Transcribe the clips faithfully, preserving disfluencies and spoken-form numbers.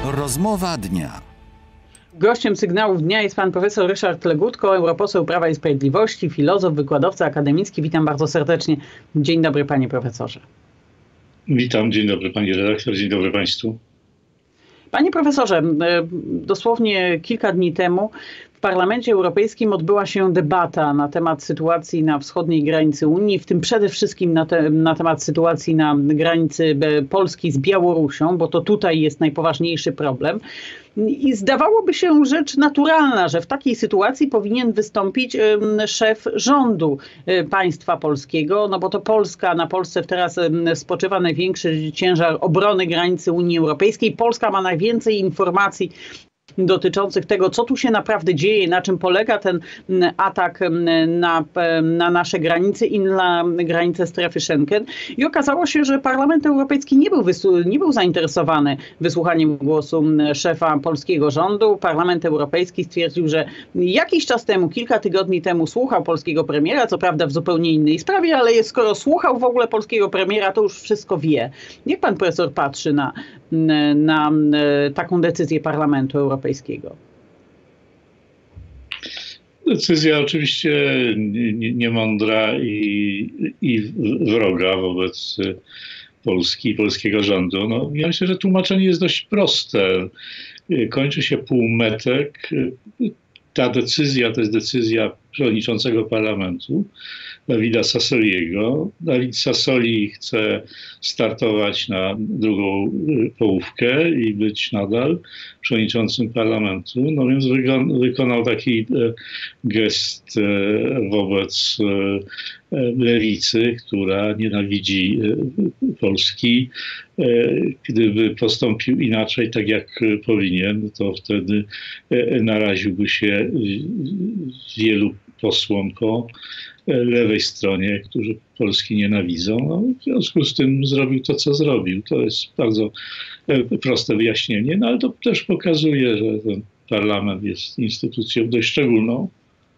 Rozmowa dnia. Gościem Sygnałów Dnia jest pan profesor Ryszard Legutko, europoseł Prawa i Sprawiedliwości, filozof, wykładowca akademicki. Witam bardzo serdecznie. Dzień dobry, panie profesorze. Witam, dzień dobry pani redaktor, dzień dobry państwu. Panie profesorze, dosłownie kilka dni temu w Parlamencie Europejskim odbyła się debata na temat sytuacji na wschodniej granicy Unii, w tym przede wszystkim na, te, na temat sytuacji na granicy Polski z Białorusią, bo to tutaj jest najpoważniejszy problem. I zdawałoby się rzecz naturalna, że w takiej sytuacji powinien wystąpić szef rządu państwa polskiego, no bo to Polska, na Polsce teraz spoczywa największy ciężar obrony granicy Unii Europejskiej. Polska ma najwięcej informacji dotyczących tego, co tu się naprawdę dzieje, na czym polega ten atak na, na nasze granice i na granice strefy Schengen. I okazało się, że Parlament Europejski nie był, nie był zainteresowany wysłuchaniem głosu szefa polskiego rządu. Parlament Europejski stwierdził, że jakiś czas temu, kilka tygodni temu słuchał polskiego premiera, co prawda w zupełnie innej sprawie, ale skoro słuchał w ogóle polskiego premiera, to już wszystko wie. Jak pan profesor patrzy na, na, na taką decyzję Parlamentu Europejskiego? Decyzja oczywiście niemądra i, i wroga wobec Polski, polskiego rządu. No, ja myślę, że tłumaczenie jest dość proste. Kończy się półmetek. Ta decyzja to jest decyzja przewodniczącego parlamentu, Davida Sassoliego. David Sassoli chce startować na drugą połówkę i być nadal przewodniczącym parlamentu. No więc wykonał taki gest wobec lewicy, która nienawidzi Polski. Gdyby postąpił inaczej, tak jak powinien, to wtedy naraziłby się wielu posłom po lewej stronie, którzy Polski nienawidzą. No, w związku z tym zrobił to, co zrobił. To jest bardzo proste wyjaśnienie, no ale to też pokazuje, że ten parlament jest instytucją dość szczególną.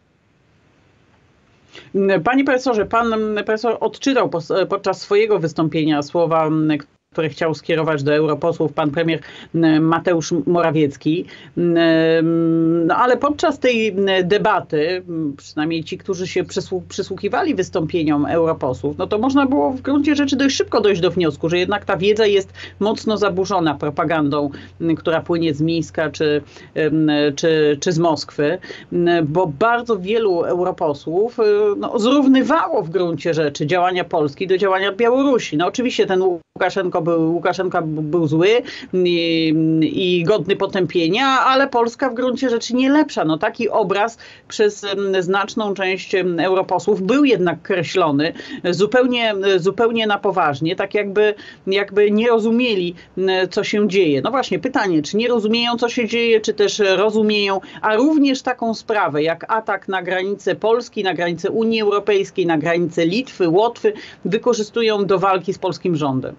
Panie profesorze, pan profesor odczytał podczas swojego wystąpienia słowa, które chciał skierować do europosłów pan premier Mateusz Morawiecki. No ale podczas tej debaty, przynajmniej ci, którzy się przysłuchiwali wystąpieniom europosłów, no to można było w gruncie rzeczy dość szybko dojść do wniosku, że jednak ta wiedza jest mocno zaburzona propagandą, która płynie z Mińska czy, czy, czy z Moskwy, bo bardzo wielu europosłów no, zrównywało w gruncie rzeczy działania Polski do działania Białorusi. No oczywiście ten Łukaszenko był, Łukaszenka był zły i, i godny potępienia, ale Polska w gruncie rzeczy nie lepsza. No taki obraz przez znaczną część europosłów był jednak kreślony zupełnie, zupełnie na poważnie, tak jakby, jakby nie rozumieli, co się dzieje. No właśnie pytanie, czy nie rozumieją, co się dzieje, czy też rozumieją, a również taką sprawę jak atak na granicę Polski, na granicę Unii Europejskiej, na granicę Litwy, Łotwy wykorzystują do walki z polskim rządem.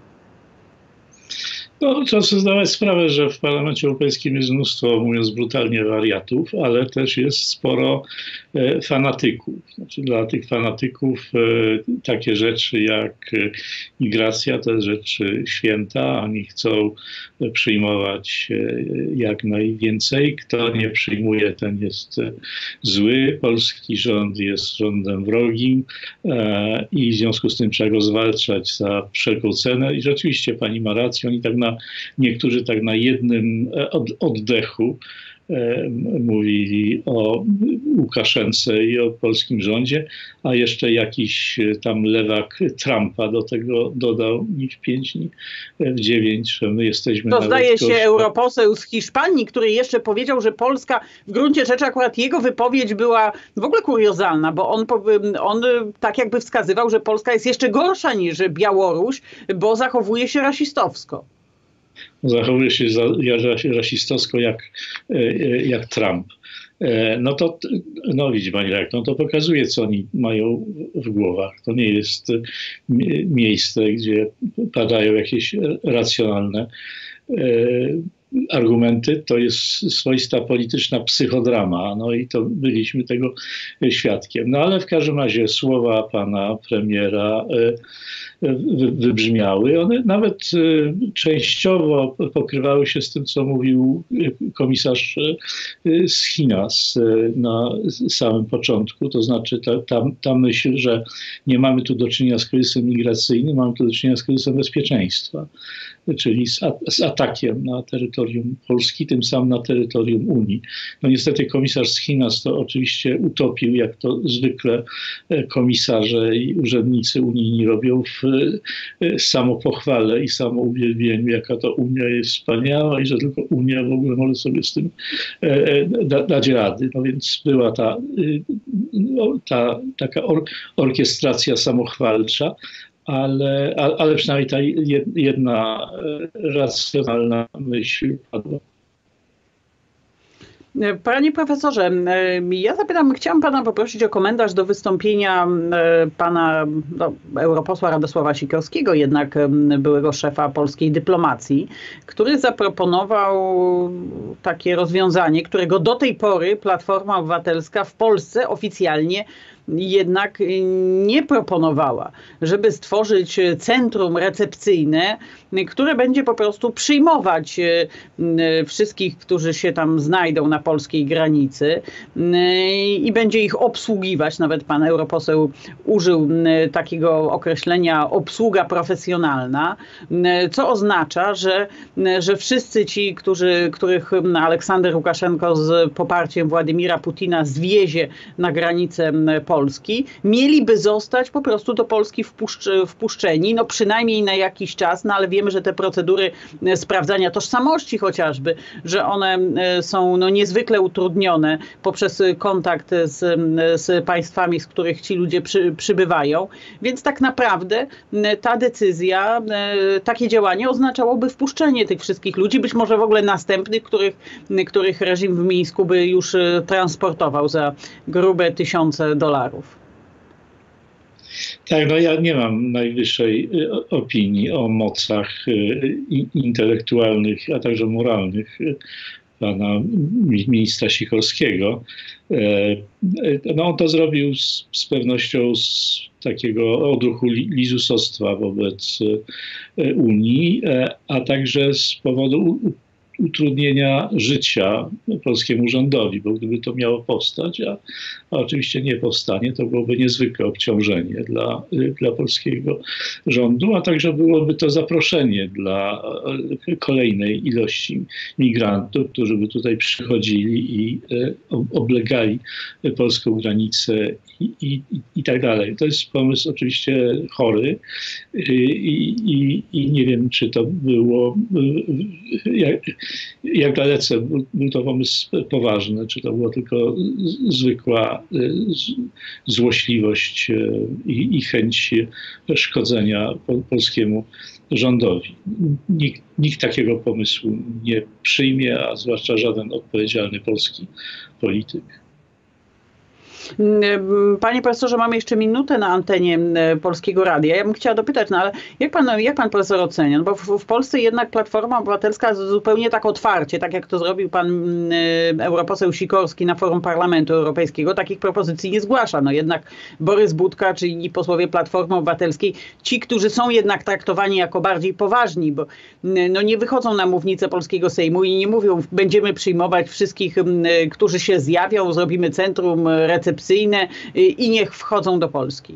No, trzeba sobie zdawać sprawę, że w Parlamencie Europejskim jest mnóstwo, mówiąc brutalnie, wariatów, ale też jest sporo e, fanatyków. Znaczy, dla tych fanatyków e, takie rzeczy jak e, migracja to jest rzecz święta. Oni chcą przyjmować e, jak najwięcej. Kto nie przyjmuje, ten jest e, zły. Polski rząd jest rządem wrogim e, i w związku z tym trzeba go zwalczać za wszelką cenę. I rzeczywiście pani ma rację, oni tak na niektórzy tak na jednym oddechu mówili o Łukaszence i o polskim rządzie, a jeszcze jakiś tam lewak Trumpa do tego dodał ni w pięć, ni w dziewięć, że my jesteśmy... To zdaje się europoseł z Hiszpanii, który jeszcze powiedział, że Polska, w gruncie rzeczy akurat jego wypowiedź była w ogóle kuriozalna, bo on, on tak jakby wskazywał, że Polska jest jeszcze gorsza niż Białoruś, bo zachowuje się rasistowsko. Zachowuje się rasistowsko jak, jak Trump. No to, no widzi pani redaktor, no to pokazuje, co oni mają w głowach. To nie jest miejsce, gdzie padają jakieś racjonalne argumenty, to jest swoista polityczna psychodrama, no i to byliśmy tego świadkiem. No ale w każdym razie słowa pana premiera wybrzmiały. One nawet częściowo pokrywały się z tym, co mówił komisarz Schinas na samym początku. To znaczy ta, ta, ta myśl, że nie mamy tu do czynienia z kryzysem migracyjnym, mamy tu do czynienia z kryzysem bezpieczeństwa, czyli z, z atakiem na terytorium Polski, tym samym na terytorium Unii. No niestety komisarz Schinas to oczywiście utopił, jak to zwykle komisarze i urzędnicy unijni robią, w samopochwale i samouwielbieniu, jaka to Unia jest wspaniała i że tylko Unia w ogóle może sobie z tym da, dać rady. No więc była ta, ta taka or, orkiestracja samochwalcza, ale, ale przynajmniej ta jedna racjonalna myśl padła. Panie profesorze, ja zapytam, chciałam pana poprosić o komentarz do wystąpienia pana no, europosła Radosława Sikorskiego, jednak byłego szefa polskiej dyplomacji, który zaproponował takie rozwiązanie, którego do tej pory Platforma Obywatelska w Polsce oficjalnie jednak nie proponowała, żeby stworzyć centrum recepcyjne, które będzie po prostu przyjmować wszystkich, którzy się tam znajdą na polskiej granicy i będzie ich obsługiwać. Nawet pan europoseł użył takiego określenia obsługa profesjonalna, co oznacza, że, że wszyscy ci, którzy, których Aleksander Łukaszenko z poparciem Władimira Putina zwiezie na granicę Polski, mieliby zostać po prostu do Polski wpuszcz- wpuszczeni, no przynajmniej na jakiś czas, no ale wiemy, że te procedury sprawdzania tożsamości chociażby, że one są no niezwykle utrudnione poprzez kontakt z, z państwami, z których ci ludzie przy, przybywają, więc tak naprawdę ta decyzja, takie działanie oznaczałoby wpuszczenie tych wszystkich ludzi, być może w ogóle następnych, których, których reżim w Mińsku by już transportował za grube tysiące dolarów. Tak, no ja nie mam najwyższej opinii o mocach intelektualnych, a także moralnych pana ministra Sikorskiego. No on to zrobił z, z pewnością z takiego odruchu lizusostwa wobec Unii, a także z powodu utrudnienia życia polskiemu rządowi, bo gdyby to miało powstać, a, a oczywiście nie powstanie, to byłoby niezwykłe obciążenie dla, dla polskiego rządu, a także byłoby to zaproszenie dla kolejnej ilości migrantów, którzy by tutaj przychodzili i oblegali polską granicę i, i, i tak dalej. To jest pomysł oczywiście chory i, i, i nie wiem, czy to było jak, jak dalece był to pomysł poważny, czy to była tylko zwykła złośliwość i, i chęć szkodzenia polskiemu rządowi. Nikt, nikt takiego pomysłu nie przyjmie, a zwłaszcza żaden odpowiedzialny polski polityk. Panie profesorze, mamy jeszcze minutę na antenie Polskiego Radia. Ja bym chciała dopytać, no ale jak pan, jak pan profesor ocenia? No bo w, w Polsce jednak Platforma Obywatelska zupełnie tak otwarcie, tak jak to zrobił pan europoseł Sikorski na forum Parlamentu Europejskiego, takich propozycji nie zgłasza. No jednak Borys Budka czy inni posłowie Platformy Obywatelskiej, ci, którzy są jednak traktowani jako bardziej poważni, bo no nie wychodzą na mównicę polskiego Sejmu i nie mówią, będziemy przyjmować wszystkich, którzy się zjawią, zrobimy centrum recepcyjne i niech wchodzą do Polski.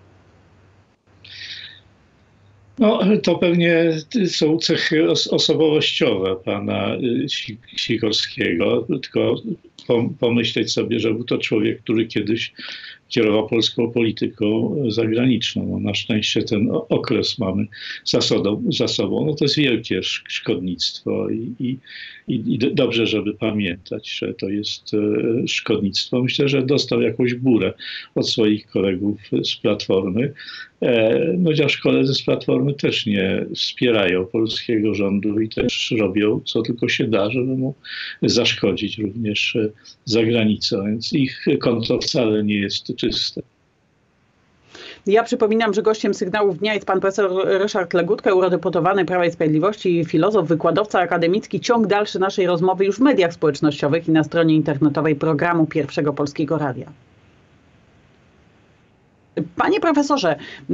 No, to pewnie są cechy osobowościowe pana Sikorskiego, tylko pomyśleć sobie, że był to człowiek, który kiedyś kierował polską polityką zagraniczną. No, na szczęście ten okres mamy za sobą. Za sobą. No, to jest wielkie szkodnictwo i, i, i dobrze, żeby pamiętać, że to jest szkodnictwo. Myślę, że dostał jakąś burę od swoich kolegów z Platformy. No, chociaż koledzy z Platformy też nie wspierają polskiego rządu i też robią, co tylko się da, żeby mu zaszkodzić również za granicą. Więc ich konto wcale nie jest czyste. Ja przypominam, że gościem Sygnałów Dnia jest pan profesor Ryszard Legutko, eurodeputowany Prawa i Sprawiedliwości, filozof, wykładowca akademicki. Ciąg dalszy naszej rozmowy już w mediach społecznościowych i na stronie internetowej programu Pierwszego Polskiego Radia. Panie profesorze,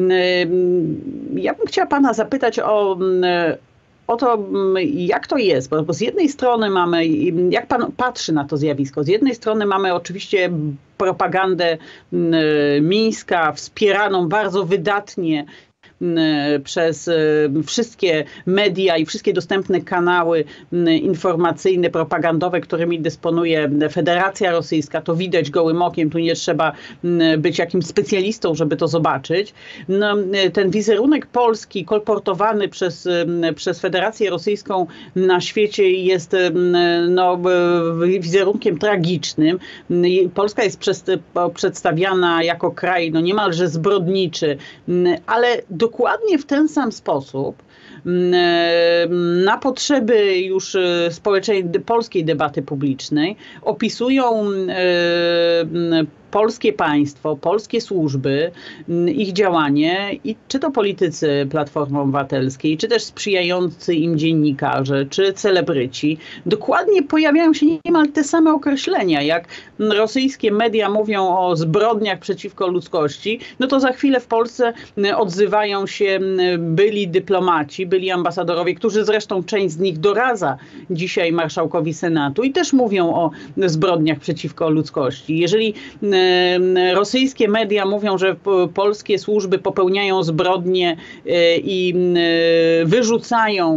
ja bym chciała pana zapytać o, o to, jak to jest, bo z jednej strony mamy, jak pan patrzy na to zjawisko, z jednej strony mamy oczywiście propagandę Mińska, wspieraną bardzo wydatnie przez wszystkie media i wszystkie dostępne kanały informacyjne, propagandowe, którymi dysponuje Federacja Rosyjska. To widać gołym okiem, tu nie trzeba być jakimś specjalistą, żeby to zobaczyć. No, ten wizerunek Polski kolportowany przez, przez Federację Rosyjską na świecie jest no, wizerunkiem tragicznym. Polska jest przedstawiana jako kraj no, niemalże zbrodniczy, ale dokładnie w ten sam sposób na potrzeby już społecznej, polskiej debaty publicznej opisują polskie państwo, polskie służby, ich działanie i czy to politycy Platformy Obywatelskiej, czy też sprzyjający im dziennikarze, czy celebryci, dokładnie pojawiają się niemal te same określenia. Jak rosyjskie media mówią o zbrodniach przeciwko ludzkości, no to za chwilę w Polsce odzywają się byli dyplomaci, byli ambasadorowie, którzy zresztą część z nich doradza dzisiaj marszałkowi Senatu i też mówią o zbrodniach przeciwko ludzkości. Jeżeli rosyjskie media mówią, że polskie służby popełniają zbrodnie i wyrzucają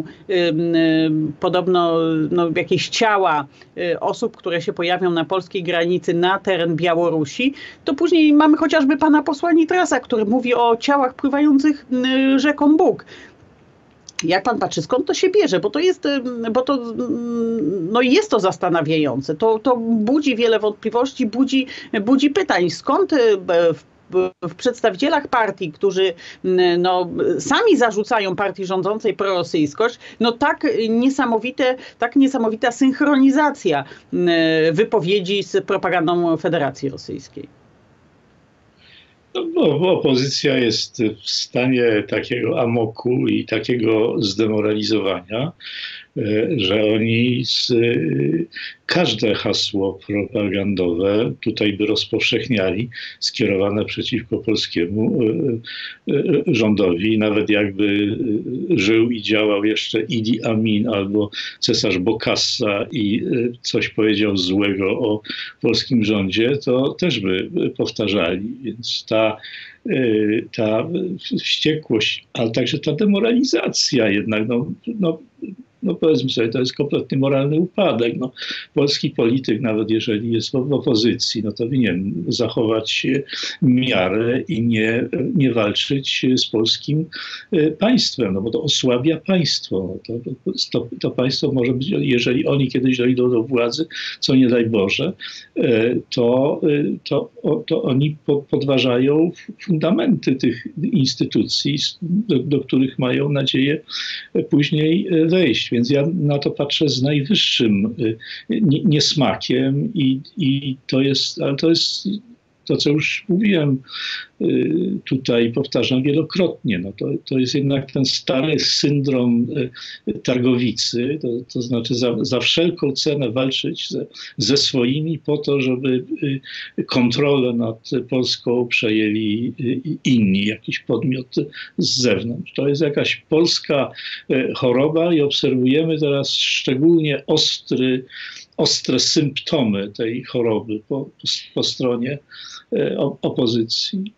podobno no, jakieś ciała osób, które się pojawią na polskiej granicy na teren Białorusi, to później mamy chociażby pana posła Nitrasa, który mówi o ciałach pływających rzeką Bug. Jak pan patrzy, skąd to się bierze? Bo to jest, bo to, no jest to zastanawiające. To, to budzi wiele wątpliwości, budzi, budzi pytań. Skąd w, w przedstawicielach partii, którzy no, sami zarzucają partii rządzącej prorosyjskość, no tak niesamowite, tak niesamowita synchronizacja wypowiedzi z propagandą Federacji Rosyjskiej? No, bo opozycja jest w stanie takiego amoku i takiego zdemoralizowania, że oni z, każde hasło propagandowe tutaj by rozpowszechniali, skierowane przeciwko polskiemu rządowi. Nawet jakby żył i działał jeszcze Idi Amin albo cesarz Bokassa i coś powiedział złego o polskim rządzie, to też by powtarzali. Więc ta ta wściekłość, ale także ta demoralizacja jednak, no, no, no powiedzmy sobie, to jest kompletny moralny upadek. No, polski polityk, nawet jeżeli jest w opozycji, no to powinien zachować miarę i nie, nie walczyć z polskim państwem, no bo to osłabia państwo. To, to, to państwo może być, jeżeli oni kiedyś dojdą do władzy, co nie daj Boże, to, to, to oni podważają fundamenty tych instytucji, do, do których mają nadzieję później wejść. Więc ja na to patrzę z najwyższym niesmakiem i, i to jest, ale to jest to, co już mówiłem tutaj, powtarzam wielokrotnie, no to, to jest jednak ten stary syndrom targowicy, to, to znaczy za, za wszelką cenę walczyć ze, ze swoimi po to, żeby kontrolę nad Polską przejęli inni, jakiś podmiot z zewnątrz. To jest jakaś polska choroba i obserwujemy teraz szczególnie ostry, ostre symptomy tej choroby po, po stronie opozycji.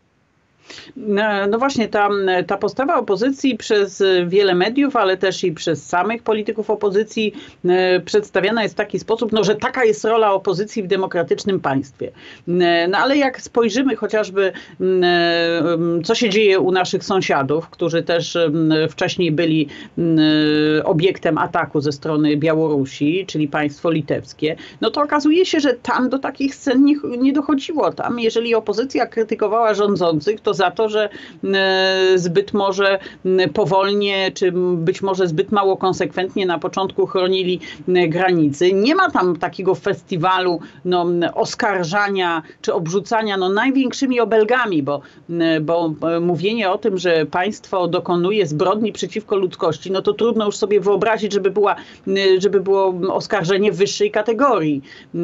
No, no właśnie, ta, ta postawa opozycji przez wiele mediów, ale też i przez samych polityków opozycji e, przedstawiana jest w taki sposób, no, że taka jest rola opozycji w demokratycznym państwie. E, no ale jak spojrzymy chociażby, e, co się dzieje u naszych sąsiadów, którzy też e, wcześniej byli e, obiektem ataku ze strony Białorusi, czyli państwo litewskie, no to okazuje się, że tam do takich scen nie, nie dochodziło. Tam, jeżeli opozycja krytykowała rządzących, to tylko za to, że zbyt może powolnie, czy być może zbyt mało konsekwentnie na początku chronili granicy. Nie ma tam takiego festiwalu no, oskarżania czy obrzucania no, największymi obelgami, bo, bo mówienie o tym, że państwo dokonuje zbrodni przeciwko ludzkości, no to trudno już sobie wyobrazić, żeby, była, żeby było oskarżenie wyższej kategorii.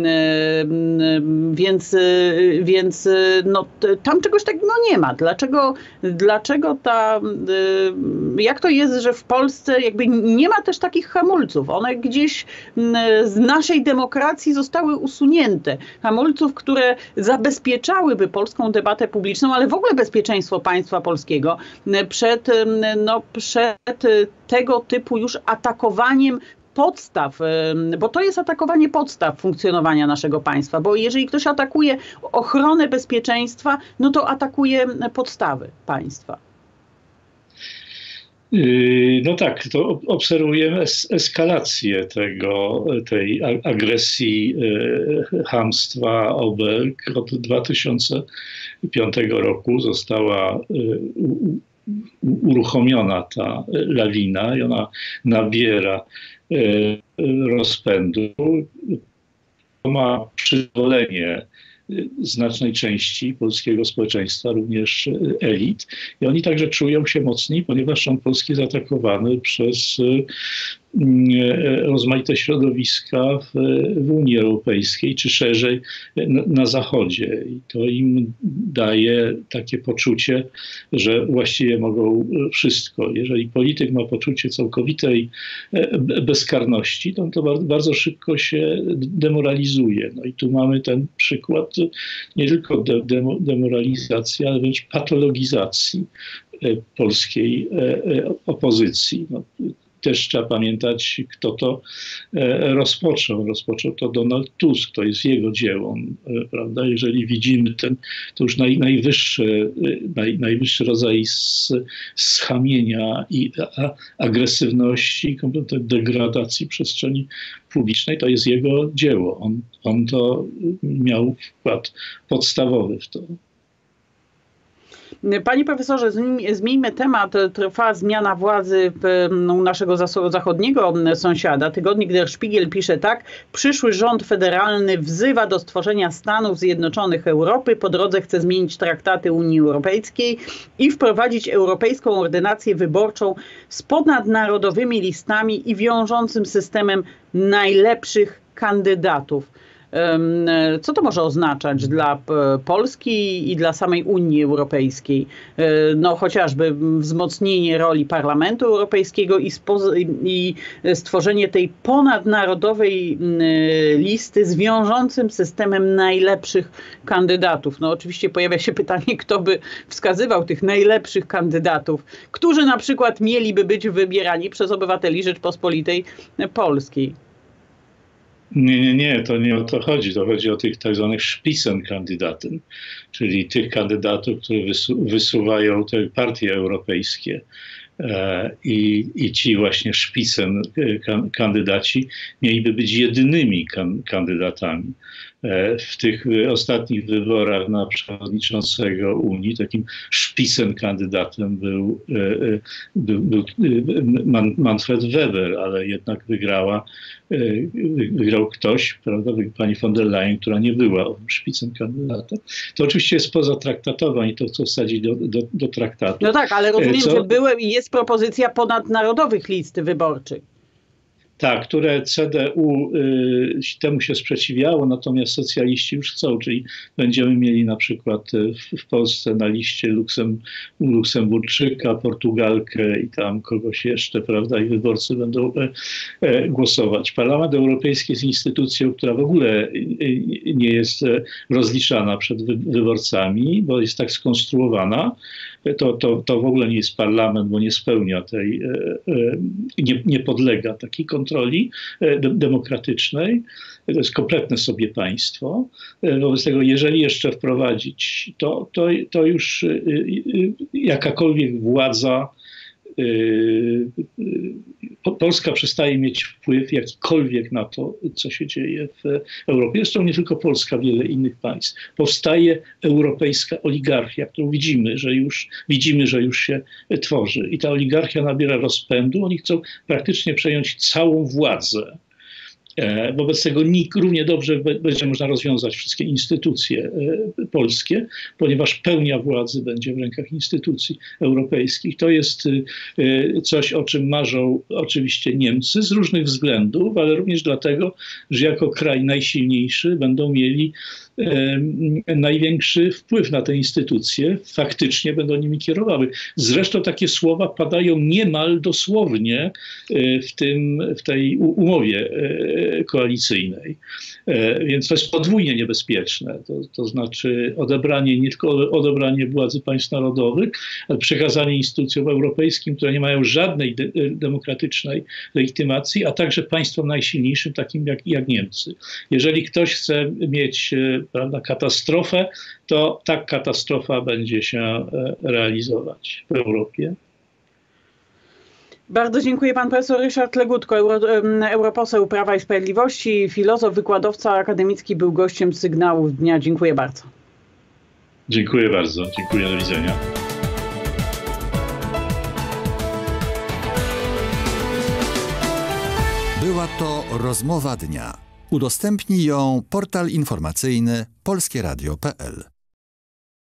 Więc, więc no, tam czegoś takiego no, nie ma. Dlaczego, dlaczego ta, jak to jest, że w Polsce jakby nie ma też takich hamulców? One gdzieś z naszej demokracji zostały usunięte. Hamulców, które zabezpieczałyby polską debatę publiczną, ale w ogóle bezpieczeństwo państwa polskiego przed, no, przed tego typu już atakowaniem podstaw, bo to jest atakowanie podstaw funkcjonowania naszego państwa, bo jeżeli ktoś atakuje ochronę bezpieczeństwa, no to atakuje podstawy państwa. No tak, to obserwujemy es eskalację tego, tej agresji, chamstwa, obelg. Od dwa tysiące piątego roku została uruchomiona ta lawina i ona nabiera rozpędu. Ma przyzwolenie znacznej części polskiego społeczeństwa, również elit. I oni także czują się mocni, ponieważ rząd polski jest zaatakowany przez rozmaite środowiska w, w Unii Europejskiej, czy szerzej na, na Zachodzie. I to im daje takie poczucie, że właściwie mogą wszystko. Jeżeli polityk ma poczucie całkowitej bezkarności, to, to bardzo, bardzo szybko się demoralizuje. No i tu mamy ten przykład nie tylko de, demo, demoralizacji, ale wręcz patologizacji polskiej opozycji. No, też trzeba pamiętać, kto to rozpoczął. Rozpoczął to Donald Tusk, to jest jego dzieło, prawda? Jeżeli widzimy ten, to już naj, najwyższy, naj, najwyższy rodzaj schamienia i a, agresywności, kompletnej degradacji przestrzeni publicznej, to jest jego dzieło. On, on to miał wkład podstawowy w to. Panie profesorze, zmieńmy temat. Trwa zmiana władzy u naszego zachodniego sąsiada. Tygodnik Der Spiegel pisze tak. Przyszły rząd federalny wzywa do stworzenia Stanów Zjednoczonych Europy. Po drodze chce zmienić traktaty Unii Europejskiej i wprowadzić europejską ordynację wyborczą z ponadnarodowymi listami i wiążącym systemem najlepszych kandydatów. Co to może oznaczać dla Polski i dla samej Unii Europejskiej? No chociażby wzmocnienie roli Parlamentu Europejskiego i, i stworzenie tej ponadnarodowej listy z wiążącym systemem najlepszych kandydatów. No oczywiście pojawia się pytanie, kto by wskazywał tych najlepszych kandydatów, którzy na przykład mieliby być wybierani przez obywateli Rzeczpospolitej Polskiej. Nie, nie, nie, to nie o to chodzi. To chodzi o tych tak zwanych Spitzenkandidaten, czyli tych kandydatów, którzy wysu wysuwają te partie europejskie. E, i, I ci właśnie Spitzen kandydaci mieliby być jedynymi kan kandydatami. E, w tych ostatnich wyborach na przewodniczącego Unii takim Spitzenkandydatem był, e, był, był Man Manfred Weber, ale jednak wygrała wygrał ktoś, prawda, pani von der Leyen, która nie była Spitzenkandydatem. To oczywiście jest poza traktatowa i to chce wsadzić do, do, do traktatu. No tak, ale rozumiem, Co? że były i jest propozycja ponadnarodowych list wyborczych. Tak, które C D U y, temu się sprzeciwiało, natomiast socjaliści już chcą, czyli będziemy mieli na przykład w, w Polsce na liście Luksem, Luksemburczyka, Portugalkę i tam kogoś jeszcze, prawda, i wyborcy będą e, e, głosować. Parlament Europejski jest instytucją, która w ogóle nie jest rozliczana przed wy, wyborcami, bo jest tak skonstruowana. To, to, to w ogóle nie jest parlament, bo nie spełnia tej, nie, nie podlega takiej kontroli demokratycznej. To jest kompletne sobie państwo. Wobec tego, jeżeli jeszcze wprowadzić, to, to, to już jakakolwiek władza Polska przestaje mieć wpływ jakikolwiek na to, co się dzieje w Europie. Zresztą nie tylko Polska, wiele innych państw. Powstaje europejska oligarchia, którą widzimy, że już, widzimy, że już się tworzy. I ta oligarchia nabiera rozpędu. Oni chcą praktycznie przejąć całą władzę. Wobec tego nikt równie dobrze będzie można rozwiązać wszystkie instytucje polskie, ponieważ pełnia władzy będzie w rękach instytucji europejskich. To jest coś, o czym marzą oczywiście Niemcy z różnych względów, ale również dlatego, że jako kraj najsilniejszy będą mieli największy wpływ na te instytucje, faktycznie będą nimi kierowały. Zresztą takie słowa padają niemal dosłownie w, tym, w tej umowie koalicyjnej. Więc to jest podwójnie niebezpieczne. To, to znaczy odebranie, nie tylko odebranie władzy państw narodowych, ale przekazanie instytucjom europejskim, które nie mają żadnej de demokratycznej legitymacji, a także państwom najsilniejszym, takim jak, jak Niemcy. Jeżeli ktoś chce mieć, prawda, katastrofę, to tak katastrofa będzie się realizować w Europie. Bardzo dziękuję. Pan profesor Ryszard Legutko, euro, europoseł Prawa i Sprawiedliwości, filozof, wykładowca akademicki, był gościem Sygnałów Dnia. Dziękuję bardzo. Dziękuję bardzo. Dziękuję. Do widzenia. Była to rozmowa dnia. Udostępnij ją portal informacyjny polskieradio kropka p l.